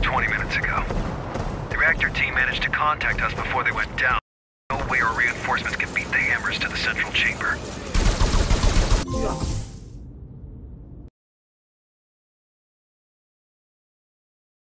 about 20 minutes ago. The reactor team managed to contact us before they went down,